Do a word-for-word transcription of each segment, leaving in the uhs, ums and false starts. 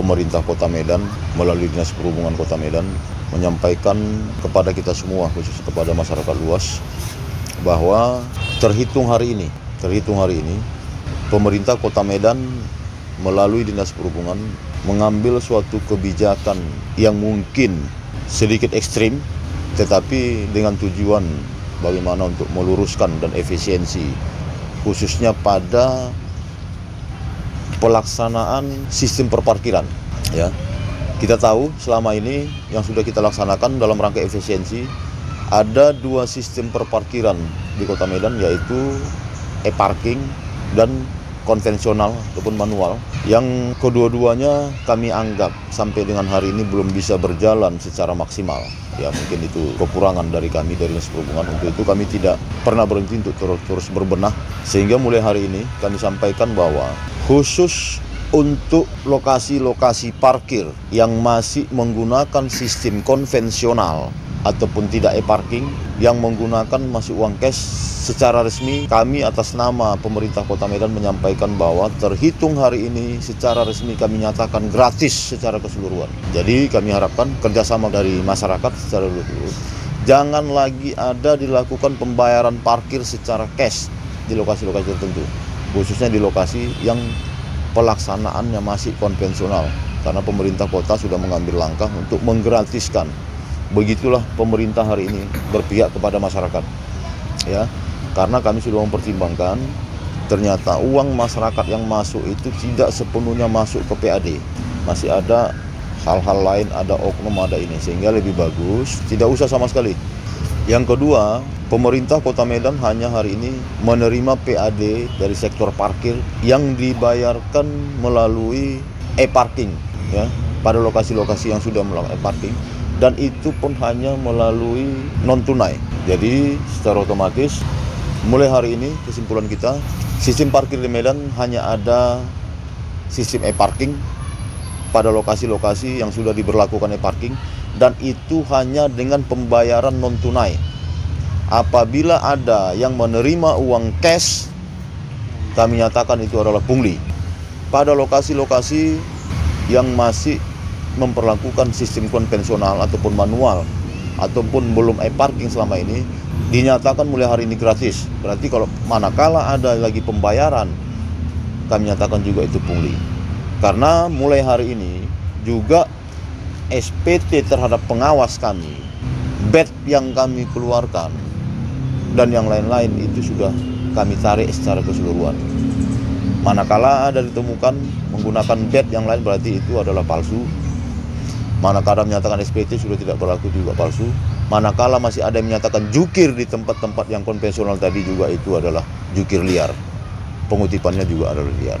pemerintah Kota Medan melalui Dinas Perhubungan Kota Medan menyampaikan kepada kita semua, khusus kepada masyarakat luas, bahwa terhitung hari ini, terhitung hari ini, pemerintah Kota Medan melalui Dinas Perhubungan mengambil suatu kebijakan yang mungkin sedikit ekstrim, tetapi dengan tujuan bagaimana untuk meluruskan dan efisiensi, khususnya pada pelaksanaan sistem perparkiran. Ya, kita tahu selama ini yang sudah kita laksanakan dalam rangka efisiensi ada dua sistem perparkiran di Kota Medan, yaitu e-parking dan konvensional ataupun manual, yang kedua-duanya kami anggap sampai dengan hari ini belum bisa berjalan secara maksimal. Ya, mungkin itu kekurangan dari kami dari Dinas Perhubungan. Untuk itu kami tidak pernah berhenti untuk terus, terus berbenah, sehingga mulai hari ini kami sampaikan bahwa khusus untuk lokasi-lokasi parkir yang masih menggunakan sistem konvensional ataupun tidak e-parking, yang menggunakan masih uang cash, secara resmi kami atas nama pemerintah Kota Medan menyampaikan bahwa terhitung hari ini secara resmi kami nyatakan gratis secara keseluruhan. Jadi kami harapkan kerjasama dari masyarakat secara luas. Jangan lagi ada dilakukan pembayaran parkir secara cash di lokasi-lokasi tertentu, khususnya di lokasi yang pelaksanaannya masih konvensional, karena pemerintah kota sudah mengambil langkah untuk menggratiskan. Begitulah pemerintah hari ini berpihak kepada masyarakat, ya, karena kami sudah mempertimbangkan ternyata uang masyarakat yang masuk itu tidak sepenuhnya masuk ke P A D, masih ada hal-hal lain, ada oknum, ada ini, sehingga lebih bagus tidak usah sama sekali. Yang kedua, pemerintah Kota Medan hanya hari ini menerima P A D dari sektor parkir yang dibayarkan melalui e-parking, ya, pada lokasi-lokasi yang sudah melakukan e-parking. Dan itu pun hanya melalui non-tunai. Jadi secara otomatis mulai hari ini kesimpulan kita, sistem parkir di Medan hanya ada sistem e-parking pada lokasi-lokasi yang sudah diberlakukan e-parking, dan itu hanya dengan pembayaran non-tunai. Apabila ada yang menerima uang cash, kami nyatakan itu adalah pungli. Pada lokasi-lokasi yang masih memperlakukan sistem konvensional ataupun manual ataupun belum e-parking selama ini, dinyatakan mulai hari ini gratis. Berarti kalau manakala ada lagi pembayaran, kami nyatakan juga itu pungli. Karena mulai hari ini juga S P T terhadap pengawas kami, bed yang kami keluarkan dan yang lain-lain itu sudah kami tarik secara keseluruhan. Manakala ada ditemukan menggunakan bed yang lain, berarti itu adalah palsu. Manakala menyatakan S P T sudah tidak berlaku, juga palsu. Manakala masih ada yang menyatakan jukir di tempat-tempat yang konvensional tadi, juga itu adalah jukir liar. Pengutipannya juga adalah liar.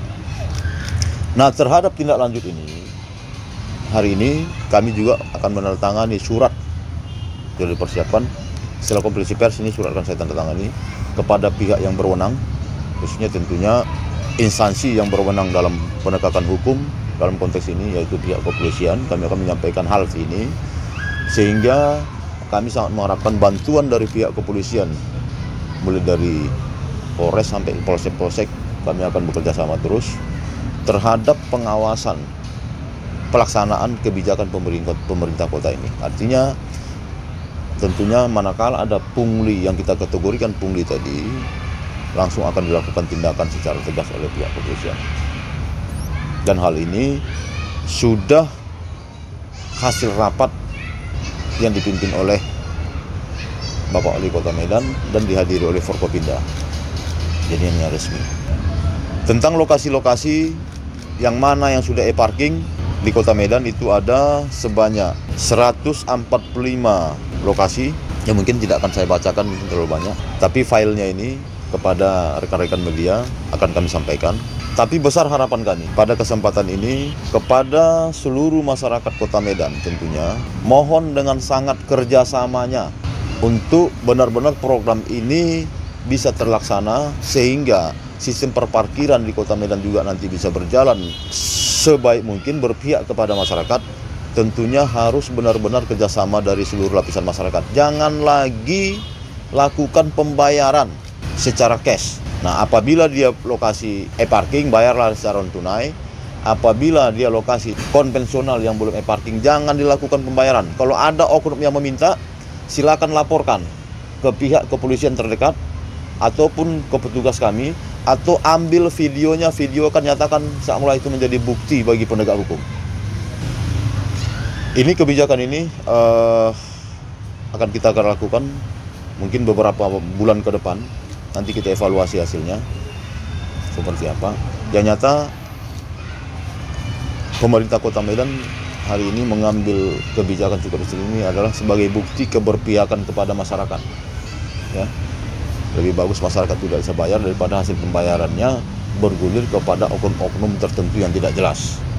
Nah, terhadap tindak lanjut ini, hari ini kami juga akan menandatangani surat yang dipersiapkan. Setelah konferensi pers ini surat akan saya tandatangani kepada pihak yang berwenang, khususnya tentunya instansi yang berwenang dalam penegakan hukum. Dalam konteks ini yaitu pihak kepolisian, kami akan menyampaikan hal ini, sehingga kami sangat mengharapkan bantuan dari pihak kepolisian, mulai dari Polres sampai Polsek-Polsek. Kami akan bekerja sama terus terhadap pengawasan pelaksanaan kebijakan pemerintah, pemerintah kota ini. Artinya tentunya manakala ada pungli yang kita kategorikan pungli tadi, langsung akan dilakukan tindakan secara tegas oleh pihak kepolisian. Dan hal ini sudah hasil rapat yang dipimpin oleh Bapak Wali Kota Medan dan dihadiri oleh Forkopimda. Jadi ini resmi. Tentang lokasi-lokasi yang mana yang sudah e-parking di Kota Medan, itu ada sebanyak seratus empat puluh lima lokasi yang mungkin tidak akan saya bacakan, mungkin terlalu banyak. Tapi filenya ini kepada rekan-rekan media akan kami sampaikan. Tapi besar harapan kami pada kesempatan ini kepada seluruh masyarakat Kota Medan, tentunya mohon dengan sangat kerjasamanya untuk benar-benar program ini bisa terlaksana, sehingga sistem perparkiran di Kota Medan juga nanti bisa berjalan sebaik mungkin, berpihak kepada masyarakat. Tentunya harus benar-benar kerjasama dari seluruh lapisan masyarakat. Jangan lagi lakukan pembayaran secara cash. Nah, apabila dia lokasi e-parking, bayarlah secara tunai. apabila dia lokasi konvensional yang belum e-parking, jangan dilakukan pembayaran. Kalau ada oknum yang meminta, silakan laporkan ke pihak kepolisian terdekat ataupun ke petugas kami, atau ambil videonya, videokan, nyatakan seolah itu menjadi bukti bagi penegak hukum. Ini kebijakan ini uh, akan kita akan lakukan mungkin beberapa bulan ke depan. Nanti kita evaluasi hasilnya seperti apa. Yang nyata pemerintah Kota Medan hari ini mengambil kebijakan cukup ekstrim ini adalah sebagai bukti keberpihakan kepada masyarakat. Ya. Lebih bagus masyarakat tidak bisa bayar daripada hasil pembayarannya bergulir kepada oknum-oknum tertentu yang tidak jelas.